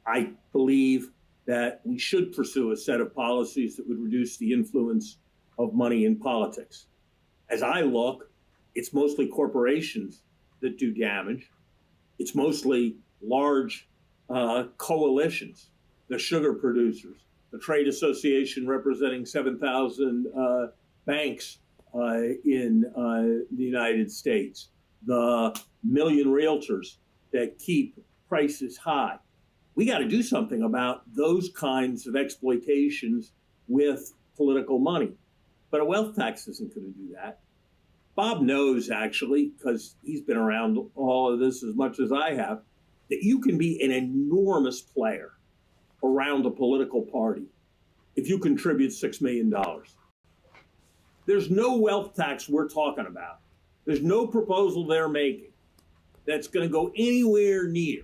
I believe that we should pursue a set of policies that would reduce the influence of money in politics. As I look, it's mostly corporations that do damage. It's mostly large coalitions, the sugar producers, the trade association representing 7,000 banks in the United States, the million realtors that keep prices high. We got to do something about those kinds of exploitations with political money. But a wealth tax isn't going to do that. Bob knows, actually, because he's been around all of this as much as I have, that you can be an enormous player around a political party if you contribute $6 million. There's no wealth tax we're talking about. There's no proposal they're making that's going to go anywhere near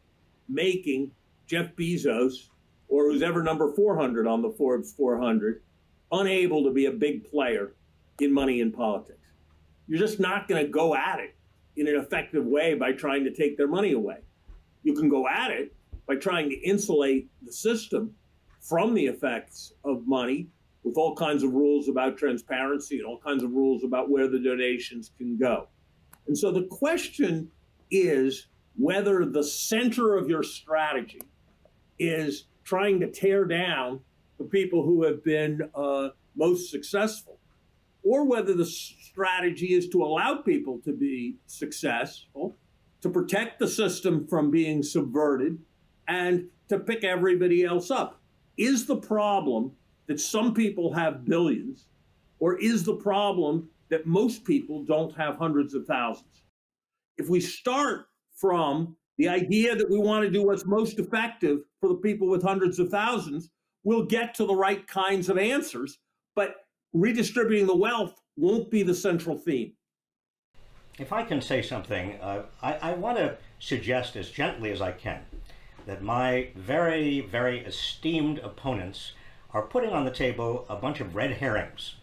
making Jeff Bezos, or who's ever number 400 on the Forbes 400, unable to be a big player in money in politics. You're just not going to go at it in an effective way by trying to take their money away. You can go at it by trying to insulate the system from the effects of money with all kinds of rules about transparency and all kinds of rules about where the donations can go. And so the question is whether the center of your strategy is trying to tear down the people who have been most successful, or whether the strategy is to allow people to be successful, to protect the system from being subverted, and to pick everybody else up. Is the problem that some people have billions, or is the problem that most people don't have hundreds of thousands? If we start from the idea that we want to do what's most effective for the people with hundreds of thousands, we'll get to the right kinds of answers, but redistributing the wealth won't be the central theme. If I can say something, I want to suggest as gently as I can that my very, very esteemed opponents are putting on the table a bunch of red herrings.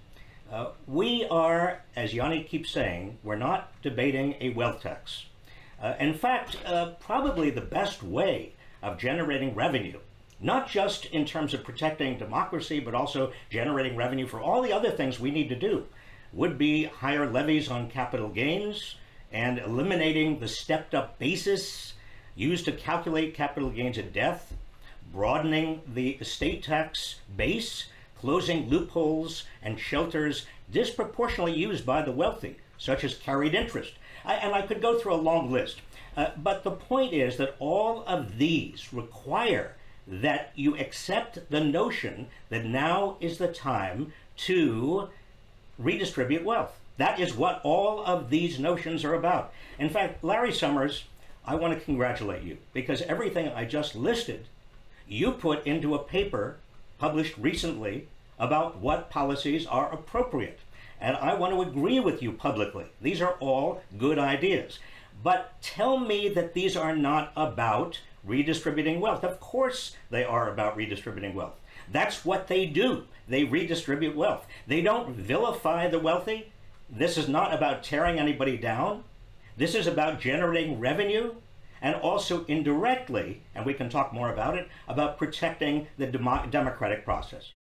We are, as Yanni keeps saying, we're not debating a wealth tax. In fact, probably the best way of generating revenue, not just in terms of protecting democracy, but also generating revenue for all the other things we need to do, would be higher levies on capital gains and eliminating the stepped-up basis used to calculate capital gains at death, broadening the estate tax base, closing loopholes and shelters disproportionately used by the wealthy, such as carried interest. And I could go through a long list. But the point is that all of these require that you accept the notion that now is the time to redistribute wealth. That is what all of these notions are about. In fact, Larry Summers, I want to congratulate you, because everything I just listed, you put into a paper published recently about what policies are appropriate. And I want to agree with you publicly. These are all good ideas. But tell me that these are not about redistributing wealth. Of course they are about redistributing wealth. That's what they do. They redistribute wealth. They don't vilify the wealthy. This is not about tearing anybody down. This is about generating revenue, and also indirectly, and we can talk more about it, about protecting the democratic process.